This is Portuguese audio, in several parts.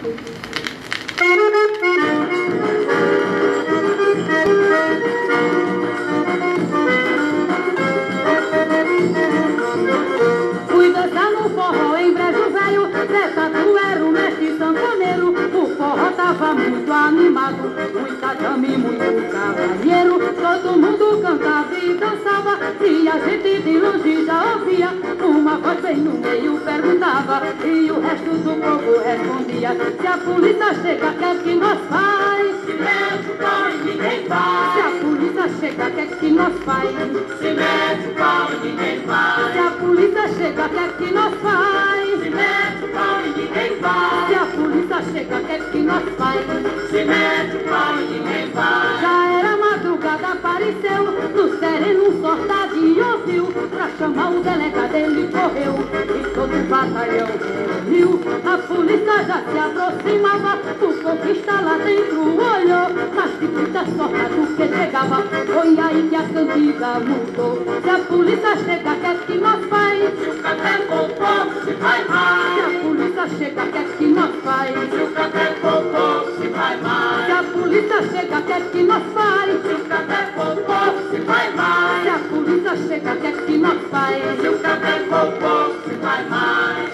Fui dançar no forró em Brejo Velho, Zé Tatu era o mestre sanfoneiro. O forró tava muito animado, muita dama e muito cavalheiro. Todo mundo cantava e dançava, e a gente de longe já ouvia. Uma voz bem no meio perguntava, e o resto do povo respondia: se a polícia chega, quer que nós faz? Se mete o pau e ninguém faz. Se a polícia chega, quer que nós faz? Se mete o pau e ninguém faz. Se a polícia chega, quer que nós faz? Se mete o pau e ninguém faz. Se a polícia chega, quer que nós faz? Se mete o pau e ninguém faz. Já era madrugada, apareceu no sereno um soldadinho ouviu. Pra chamar o delegado ele correu e todo o batalhão reuniu. A polícia já se aproximava, o conquista lá dentro olhou, mas de muita sorte do que chegava. Foi aí que a cantiga mudou. Se a polícia chega, quer que nós faz? Se o café com pouco se vai mais. Se a polícia chega, quer que nós faz? Se o café com pouco se vai mais. Se a polícia chega, quer que nós faz? Se o café com pouco se vai mais. Se a polícia chega, quer que nós faz? Se o café com pouco se vai mais.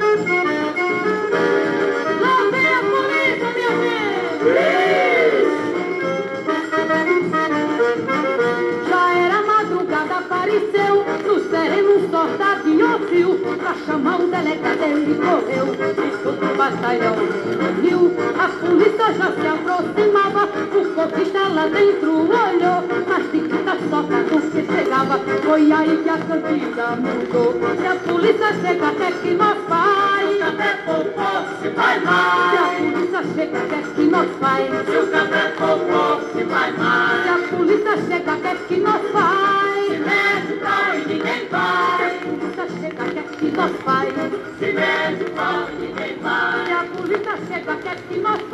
Lá vem a polícia, minha gente! Já era madrugada, apareceu no sereno um soldadinho ouviu. Pra chamar o delegado ele correu e todo o batalhão reuniu. A polícia já se aproximava, o conquista lá dentro olhou, mas de muita sorte do que chegava. Foi aí que a cantiga mudou. Se a polícia chega, quer que nós faz? Se o café com pouco se vai mais. Se a polícia chega, quer que nós faz? Se o café com pouco se vai mais. Se a polícia chega, quer que nós faz? Se mete o pau e ninguém Se faz. a polícia chega, quer que nós faz? Se mete o pau e ninguém faz. Se a polícia chega, quer que nós